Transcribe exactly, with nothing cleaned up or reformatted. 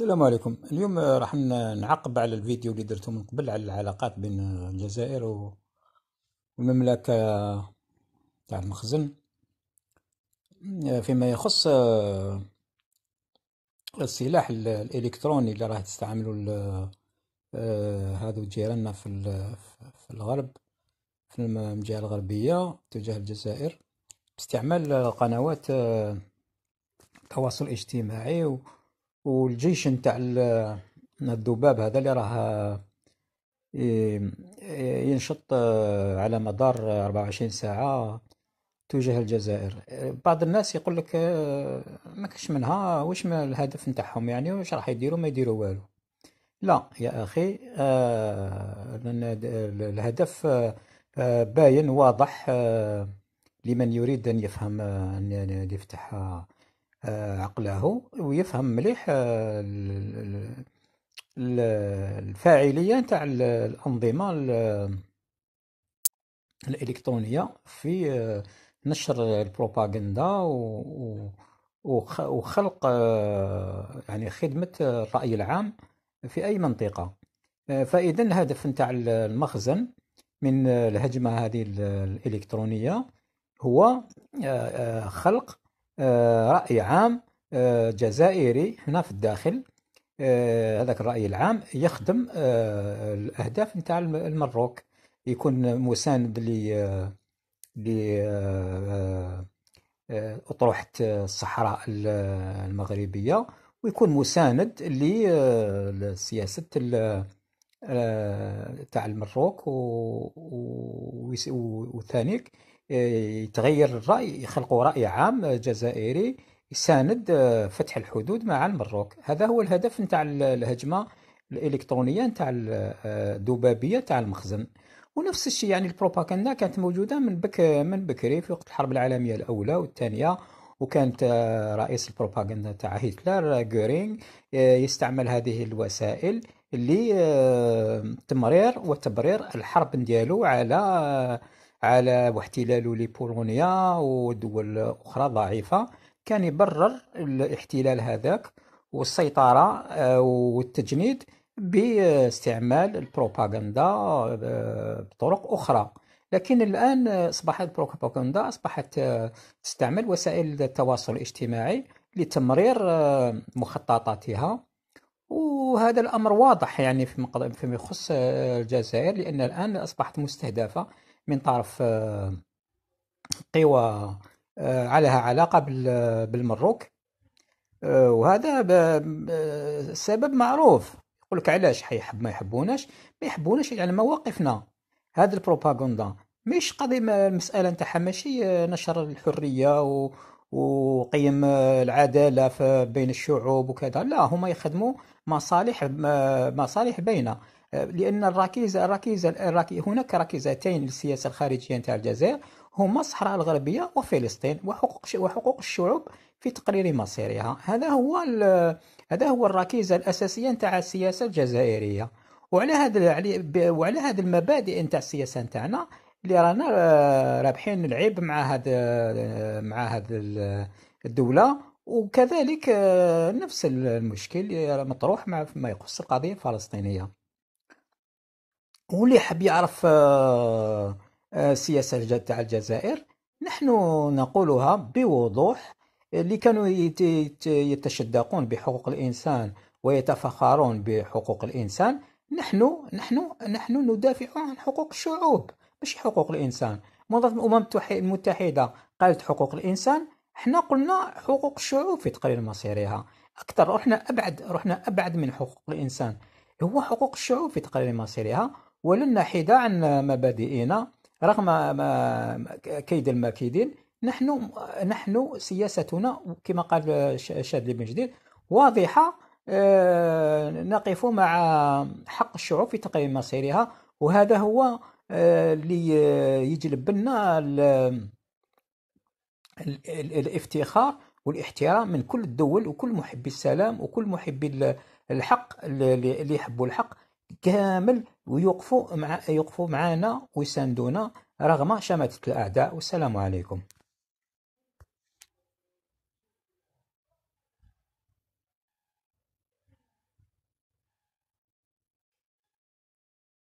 السلام عليكم. اليوم آه، راح ن- نعقب على الفيديو اللي درته من قبل على العلاقات بين آه، الجزائر و- والمملكة تاع المخزن، آه، فيما يخص آه، السلاح ال- الإلكتروني اللي راح تستعمله ال- آه، هذو جيراننا في ال- في الغرب، في الم- الجهة الغربية تجاه الجزائر، باستعمال آه، قنوات آه، التواصل الاجتماعي و- والجيش نتاع ال- الذباب هذا اللي راه ي- ينشط آه، على مدار أربعة وعشرين ساعة تجاه الجزائر. آه، بعض الناس يقول لك آه، ما كاش منها، واش ما الهدف نتاعهم؟ يعني واش راح يديروا؟ ما يديروا والو. لا يا أخي، آه، لأن د- الهدف آه، آه، باين واضح آه، لمن يريد أن يفهم، آه، أن أن يفتح آه، عقله ويفهم مليح آه، ال- ال- ال- الفاعلية نتاع ال- الأنظمة ال- الإلكترونية في آه، نشر البروباغندا و- و- وخ- وخلق آه، يعني خدمة الرأي العام في أي منطقة. آه، فإذا الهدف نتاع المخزن من الهجمة هذه ال- الإلكترونية هو آه، آه، خلق آه، رأي عام آه، جزائري هنا في الداخل. آه، هذاك الرأي العام يخدم آه، الأهداف نتاع الم- المروك، يكون مساند ل لأطروحة الصحراء ال- المغربية، ويكون مساند لسياسة ال- آه، تاع المروك، و- و- ويس- و- وثانيك آه، يتغير الرأي، يخلقوا رأي عام جزائري يساند آه، فتح الحدود مع المروك. هذا هو الهدف نتاع ال- الهجمة الإلكترونية نتاع ال- آه، الذبابية تاع المخزن. ونفس الشيء يعني البروباغندا كانت موجودة من بك من بكري في وقت الحرب العالمية الأولى والثانية. وكانت آه، رئيس البروباغندا تاع هتلر آه، غورينغ آه، يستعمل هذه الوسائل لتمرير وتبرير الحرب ديالو على على واحتلاله لبولونيا ودول أخرى ضعيفة. كان يبرر الاحتلال هذاك والسيطرة آه، والتجنيد باستعمال البروباغندا آه، بطرق أخرى. لكن الآن أصبحت البروباغندا أصبحت آه، تستعمل وسائل التواصل الاجتماعي لتمرير آه، مخططاتها. وهذا الأمر واضح يعني في مقد- فيما يخص آه، الجزائر، لأن الآن أصبحت مستهدفة من طرف آه، قوى آه، عليها علاقة بال- بالمروك. آه، وهذا ب- ب- سبب معروف. يقول لك علاش حيحب ما يحبوناش؟ ما يحبوناش يعني مواقفنا. هذه البروباغندا مش قضية، ما- المسألة نتاعها ماشي آه، نشر الحرية و وقيم آه، العدالة في- بين الشعوب وكذا. لا، هما يخدموا مصالح آه، مصالح بينة. آه، لأن الركيزة الركيزة الركي هناك ركيزتين للسياسة الخارجية نتاع الجزائر، هما الصحراء الغربية وفلسطين، وحقوق وحقوق الشعوب في تقرير مصيرها. هذا هو ال- هذا هو الركيزة الأساسية نتاع السياسة الجزائرية. وعلى هذا وعلى هذه المبادئ نتاع السياسة نتاعنا اللي رانا آه، رابحين العيب مع هذا مع هذا الدولة. وكذلك آه، نفس المشكل مطروح مع ما يخص القضية الفلسطينية. واللي حاب يعرف آه، آه، السياسة الج- تاع الجزائر، نحن نقولها بوضوح. اللي كانوا يت- يت- يتشدقون بحقوق الإنسان ويتفخرون بحقوق الإنسان، نحن نحن نحن ندافع عن حقوق الشعوب، مش حقوق الإنسان. منظمة الأمم المتح- المتحدة قالت حقوق الإنسان، احنا قلنا حقوق الشعوب في تقرير مصيرها. أكثر، رحنا أبعد، رحنا أبعد من حقوق الإنسان. هو حقوق الشعوب في تقرير مصيرها. ولن نحيد عن مبادئنا رغم ما كيد الماكدين. نحن نحن سياستنا كما قال ش- شاذلي بن جديد واضحة. آه، نقف مع حق الشعوب في تقرير مصيرها. وهذا هو آه، اللي يجلب لنا ال- ال- ال- الافتخار والاحترام من كل الدول وكل محبي السلام وكل محبي ال- الحق، اللي اللي يحبوا الحق كامل، ويوقفوا مع يوقفوا معنا ويساندونا رغم شماتة الأعداء. والسلام عليكم.